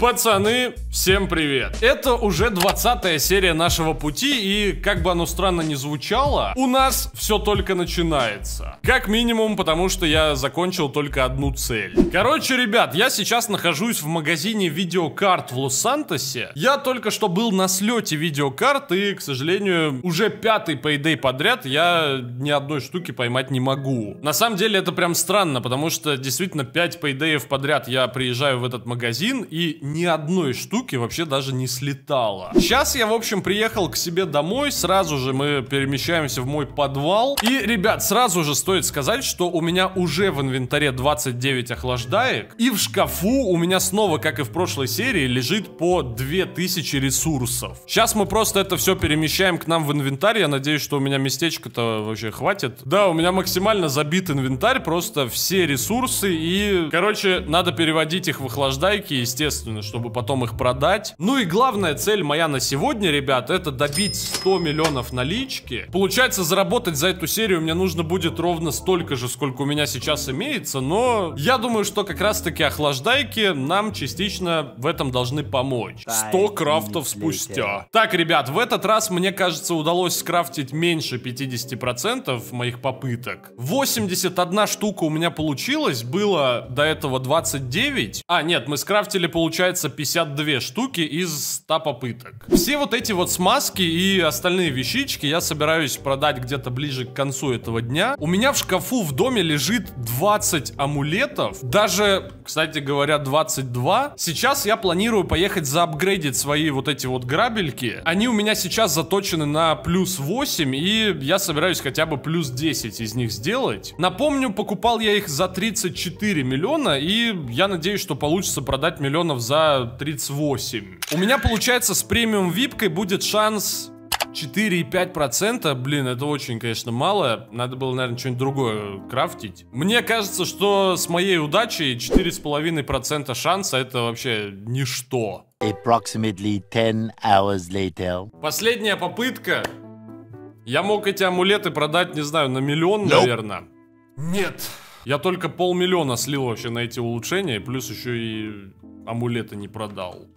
Пацаны, всем привет! Это уже 20-я серия нашего пути, и как бы оно странно ни звучало, у нас все только начинается. Как минимум, потому что я закончил только одну цель. Короче, ребят, я сейчас нахожусь в магазине видеокарт в Лос-Сантосе. Я только что был на слете видеокарт, и, к сожалению, уже 5-й Payday подряд я ни одной штуки поймать не могу. На самом деле это прям странно, потому что действительно 5 Payday'ев подряд я приезжаю в этот магазин, и ни одной штуки вообще даже не слетало. Сейчас я, в общем, приехал к себе домой, сразу же мы перемещаемся в мой подвал. И, ребят, сразу же стоит сказать, что у меня уже в инвентаре 29 охлаждаек, и в шкафу у меня снова, как и в прошлой серии, лежит по 2000 ресурсов. Сейчас мы просто это все перемещаем к нам в инвентарь, я надеюсь, что у меня местечко-то вообще хватит. Да, у меня максимально забит инвентарь, просто все ресурсы, и, короче, надо переводить их в охлаждайки, естественно, чтобы потом их продать. Ну и главная цель моя на сегодня, ребят, это добить 100 миллионов налички. Получается, заработать за эту серию мне нужно будет ровно столько же, сколько у меня сейчас имеется, но я думаю, что как раз-таки охлаждайки нам частично в этом должны помочь. 100 крафтов спустя. Так, ребят, в этот раз, мне кажется, удалось скрафтить меньше 50% моих попыток. 81 штука у меня получилось, было до этого 29. А, нет, мы скрафтили, получается, 52 штуки из 100 попыток. Все вот эти вот смазки и остальные вещички я собираюсь продать где-то ближе к концу этого дня. У меня в шкафу в доме лежит 20 амулетов, даже, кстати говоря, 22. Сейчас я планирую поехать заапгрейдить свои вот эти вот грабельки. Они у меня сейчас заточены на плюс 8, и я собираюсь хотя бы плюс 10 из них сделать. Напомню, покупал я их за 34 миллиона, и я надеюсь, что получится продать миллионов за 38. У меня, получается, с премиум випкой будет шанс 4,5%. Блин, это очень, конечно, мало. Надо было, наверное, что-нибудь другое крафтить. Мне кажется, что с моей удачей 4,5% шанса это вообще ничто. Approximately 10 hours later. Последняя попытка. Я мог эти амулеты продать, не знаю, на миллион, наверное. Нет. Я только 500 000 слил вообще на эти улучшения, плюс еще и амулеты не продал.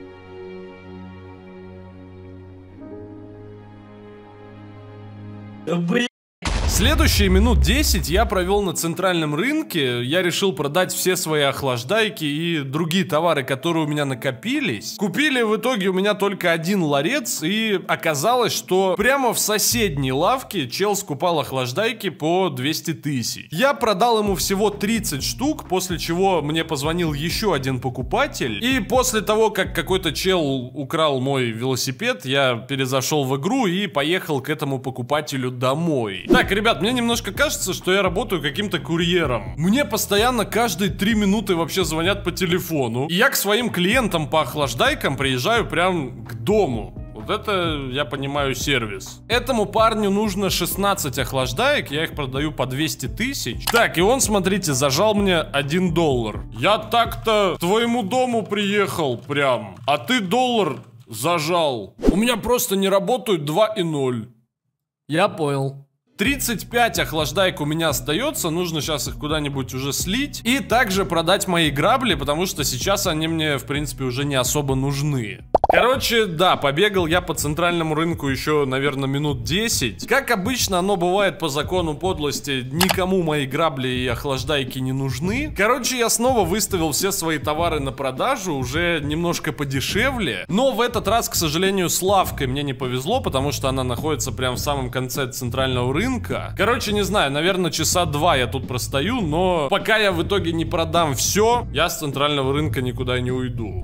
Блин. Следующие минут 10 я провел на центральном рынке. Я решил продать все свои охлаждайки и другие товары, которые у меня накопились. Купили в итоге у меня только один ларец, и оказалось, что прямо в соседней лавке чел скупал охлаждайки по 200 тысяч. Я продал ему всего 30 штук, после чего мне позвонил еще один покупатель. И после того, как какой-то чел украл мой велосипед, я перезашел в игру и поехал к этому покупателю домой. Так, ребят, мне немножко кажется, что я работаю каким-то курьером. Мне постоянно каждые 3 минуты вообще звонят по телефону. И я к своим клиентам по охлаждайкам приезжаю прям к дому. Вот это, я понимаю, сервис. Этому парню нужно 16 охлаждаек, я их продаю по 200 тысяч. Так, и он, смотрите, зажал мне $1. Я так-то к твоему дому приехал прям, а ты $1 зажал. У меня просто не работают 2 и 0. Я понял. 35 охлаждаек у меня остается, нужно сейчас их куда-нибудь уже слить. И также продать мои грабли, потому что сейчас они мне, в принципе, уже не особо нужны. Короче, да, побегал я по центральному рынку еще, наверное, минут 10. Как обычно оно бывает по закону подлости, никому мои грабли и охлаждайки не нужны. Короче, я снова выставил все свои товары на продажу, уже немножко подешевле. Но в этот раз, к сожалению, с лавкой мне не повезло, потому что она находится прямо в самом конце центрального рынка. Короче, не знаю, наверное, часа 2 я тут простою, но пока я в итоге не продам все, я с центрального рынка никуда не уйду.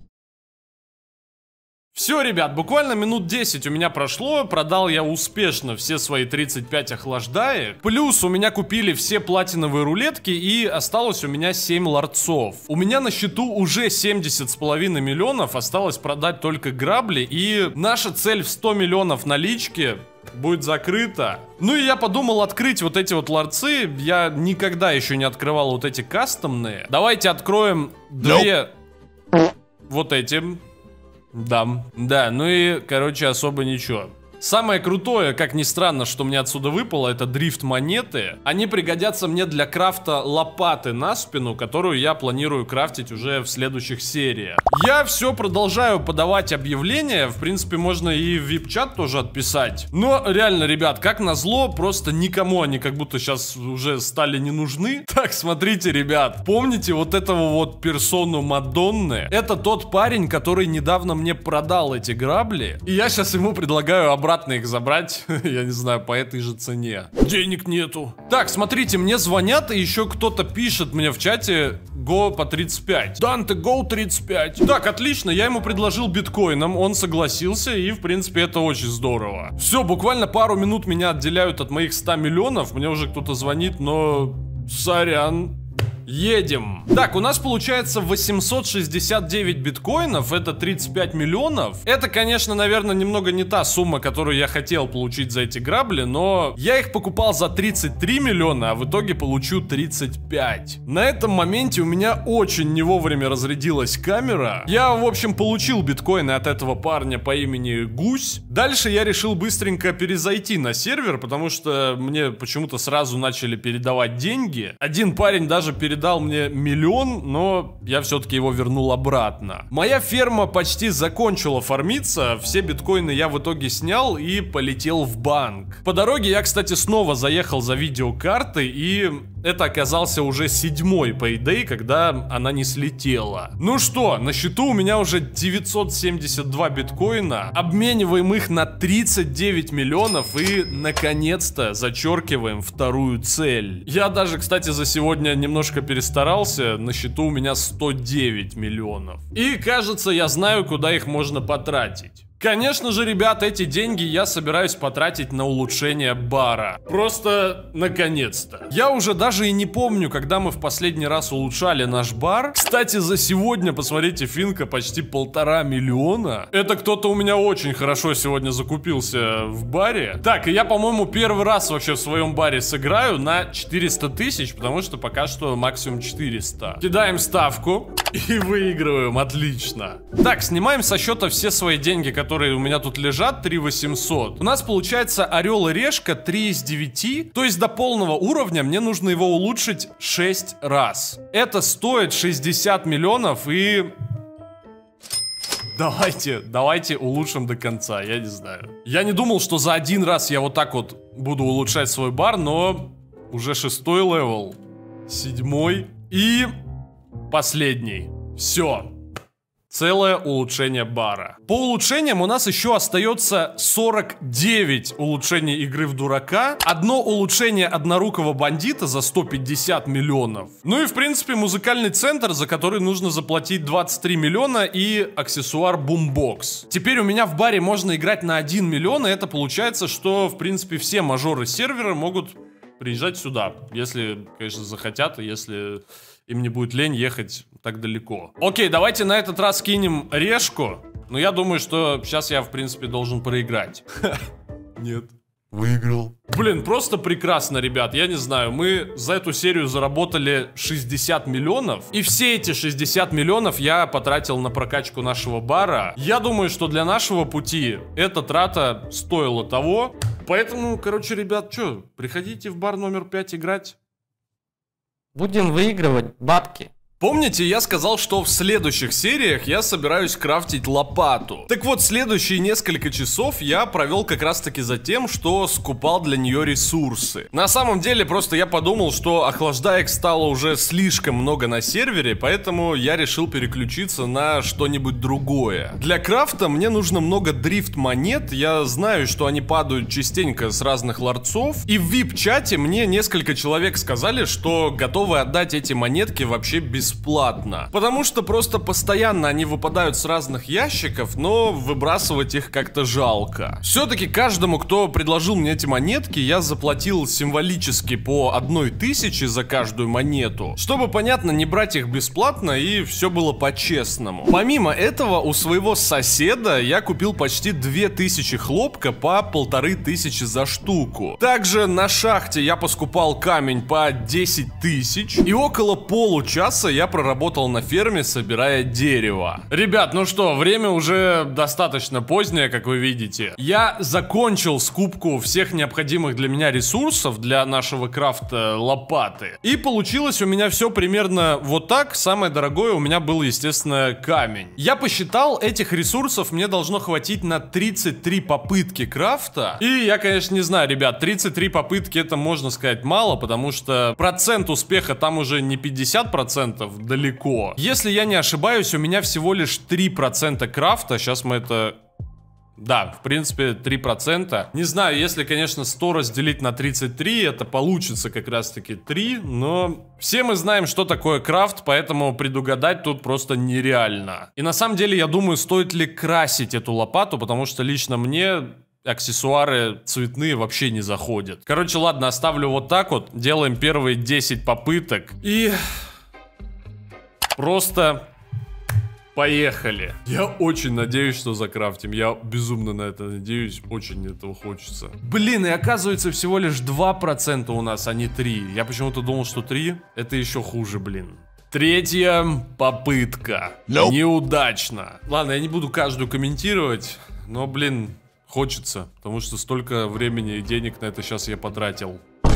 Все, ребят, буквально минут 10 у меня прошло, продал я успешно все свои 35 охлаждаек. Плюс у меня купили все платиновые рулетки, и осталось у меня 7 ларцов. У меня на счету уже 70,5 миллионов, осталось продать только грабли, и наша цель в 100 миллионов налички будет закрыта. Ну и я подумал открыть вот эти вот ларцы. Я никогда еще не открывал вот эти кастомные. Давайте откроем две вот эти. Да, ну и, короче, особо ничего. Самое крутое, как ни странно, что мне отсюда выпало, это дрифт монеты. Они пригодятся мне для крафта лопаты на спину, которую я планирую крафтить уже в следующих сериях. Я все продолжаю подавать объявления. В принципе, можно и в VIP-чат тоже отписать. Но реально, ребят, как назло, просто никому они как будто сейчас уже стали не нужны. Так, смотрите, ребят, помните вот этого вот персону Мадонны? Это тот парень, который недавно мне продал эти грабли. И я сейчас ему предлагаю обратно их забрать, я не знаю, по этой же цене. Денег нету. Так, смотрите, мне звонят, и еще кто-то пишет мне в чате: го по 35. Данте, go 35. Так, отлично, я ему предложил биткоином, он согласился, и в принципе это очень здорово. Все, буквально пару минут меня отделяют от моих 100 миллионов, мне уже кто-то звонит, но сорян. Едем. Так, у нас получается 869 биткоинов, это 35 миллионов. Это, конечно, наверное, немного не та сумма, которую я хотел получить за эти грабли, но я их покупал за 33 миллиона, а в итоге получу 35. На этом моменте у меня очень не вовремя разрядилась камера. Я, в общем, получил биткоины от этого парня по имени Гусь. Дальше я решил быстренько перезайти на сервер, потому что мне почему-то сразу начали передавать деньги. Один парень даже передал мне миллион, но я все-таки его вернул обратно. Моя ферма почти закончила фармиться, все биткоины я в итоге снял и полетел в банк. По дороге я, кстати, снова заехал за видеокартой, и это оказался уже 7-й payday, когда она не слетела. Ну что, на счету у меня уже 972 биткоина, обмениваем их на 39 миллионов и, наконец-то, зачеркиваем вторую цель. Я даже, кстати, за сегодня немножко перестарался, на счету у меня 109 миллионов. И, кажется, я знаю, куда их можно потратить. Конечно же, ребят, эти деньги я собираюсь потратить на улучшение бара. Просто наконец-то. Я уже даже и не помню, когда мы в последний раз улучшали наш бар. Кстати, за сегодня, посмотрите, финка почти 1,5 миллиона. Это кто-то у меня очень хорошо сегодня закупился в баре. Так, и я, по-моему, первый раз вообще в своем баре сыграю на 400 тысяч, потому что пока что максимум 400. Кидаем ставку и выигрываем, отлично. Так, снимаем со счета все свои деньги, которые у меня тут лежат, 3800. У нас получается орел и решка 3 из 9. То есть до полного уровня мне нужно его улучшить 6 раз. Это стоит 60 миллионов и... Давайте улучшим до конца, я не знаю. Я не думал, что за один раз я вот так вот буду улучшать свой бар, но уже 6-й левел, 7-й и последний. Все. Целое улучшение бара. По улучшениям у нас еще остается 49 улучшений игры в дурака. Одно улучшение однорукого бандита за 150 миллионов. Ну и в принципе музыкальный центр, за который нужно заплатить 23 миллиона, и аксессуар бумбокс. Теперь у меня в баре можно играть на 1 миллион, и это получается, что в принципе все мажоры сервера могут приезжать сюда. Если, конечно, захотят, и если им не будет лень ехать так далеко. Окей, давайте на этот раз кинем решку. Но я думаю, что сейчас я, в принципе, должен проиграть. Нет. Выиграл. Блин, просто прекрасно, ребят. Я не знаю, мы за эту серию заработали 60 миллионов. И все эти 60 миллионов я потратил на прокачку нашего бара. Я думаю, что для нашего пути эта трата стоила того. Поэтому, короче, ребят, что, приходите в бар номер 5 играть. Будем выигрывать бабки. Помните, я сказал, что в следующих сериях я собираюсь крафтить лопату. Так вот, следующие несколько часов я провел как раз таки за тем, что скупал для нее ресурсы. На самом деле, просто я подумал, что охлаждаек стало уже слишком много на сервере, поэтому я решил переключиться на что-нибудь другое. Для крафта мне нужно много дрифт монет, я знаю, что они падают частенько с разных ларцов, и в VIP-чате мне несколько человек сказали, что готовы отдать эти монетки вообще бесплатно. Потому что просто постоянно они выпадают с разных ящиков, но выбрасывать их как-то жалко. Все-таки каждому, кто предложил мне эти монетки, я заплатил символически по 1000 за каждую монету, чтобы, понятно, не брать их бесплатно и все было по-честному. Помимо этого, у своего соседа я купил почти 2000 хлопка по 1500 за штуку. Также на шахте я поскупал камень по 10 000, и около получаса я я проработал на ферме, собирая дерево. Ребят, ну что, время уже достаточно позднее, как вы видите. Я закончил скупку всех необходимых для меня ресурсов для нашего крафта лопаты. И получилось у меня все примерно вот так. Самое дорогое у меня был, естественно, камень. Я посчитал, этих ресурсов мне должно хватить на 33 попытки крафта. И я, конечно, не знаю, ребят, 33 попытки это, можно сказать, мало, потому что процент успеха там уже не 50% далеко. Если я не ошибаюсь, у меня всего лишь 3% крафта. Сейчас мы это... Да, в принципе, 3%. Не знаю, если, конечно, 100 разделить на 33, это получится как раз-таки 3, но все мы знаем, что такое крафт, поэтому предугадать тут просто нереально. И на самом деле, я думаю, стоит ли красить эту лопату, потому что лично мне... аксессуары цветные вообще не заходят. Короче, ладно, оставлю вот так вот. Делаем первые 10 попыток. И... просто... поехали. Я очень надеюсь, что закрафтим. Я безумно на это надеюсь. Очень этого хочется. Блин, и оказывается всего лишь 2% у нас, а не 3. Я почему-то думал, что 3. Это еще хуже, блин. Третья попытка. Неудачно. Ладно, я не буду каждую комментировать. Но, блин... хочется, потому что столько времени и денег на это сейчас я потратил.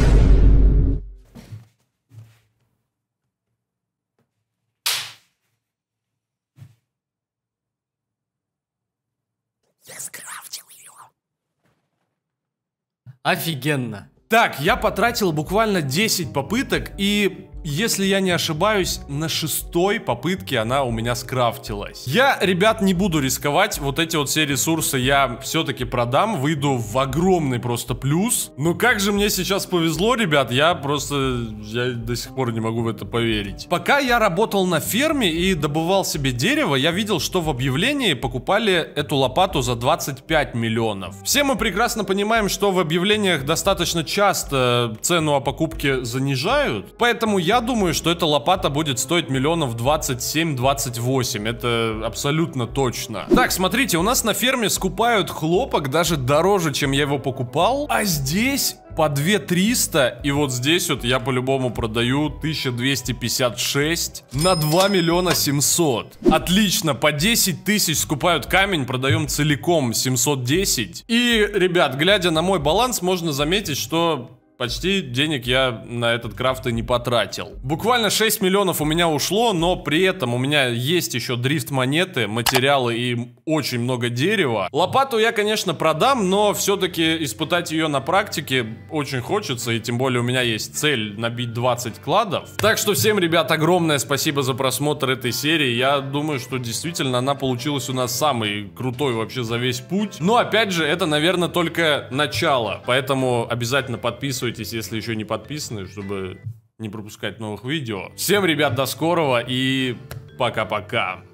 Офигенно. Так, я потратил буквально 10 попыток, и, если я не ошибаюсь, на 6-й попытке она у меня скрафтилась. Я, ребят, не буду рисковать, вот эти вот все ресурсы я все-таки продам, выйду в огромный просто плюс. Но как же мне сейчас повезло, ребят, я до сих пор не могу в это поверить. Пока я работал на ферме и добывал себе дерево, я видел, что в объявлении покупали эту лопату за 25 миллионов. Все мы прекрасно понимаем, что в объявлениях достаточно часто цену о покупке занижают, поэтому я думаю, что эта лопата будет стоить миллионов 27-28, это абсолютно точно. Так, смотрите, у нас на ферме скупают хлопок даже дороже, чем я его покупал, а здесь... по 2300, и вот здесь вот я по-любому продаю 1256 на 2 миллиона 700. Отлично, по 10 тысяч скупают камень, продаем целиком 710. И, ребят, глядя на мой баланс, можно заметить, что... почти денег я на этот крафт и не потратил. Буквально 6 миллионов у меня ушло, но при этом у меня есть еще дрифт монеты, материалы и очень много дерева. Лопату я, конечно, продам, но все-таки испытать ее на практике очень хочется, и тем более у меня есть цель набить 20 кладов. Так что всем, ребят, огромное спасибо за просмотр этой серии. Я думаю, что действительно она получилась у нас самой крутой вообще за весь путь. Но опять же, это, наверное, только начало, поэтому обязательно подписывайтесь, если еще не подписаны, чтобы не пропускать новых видео. Всем, ребят, до скорого и пока-пока.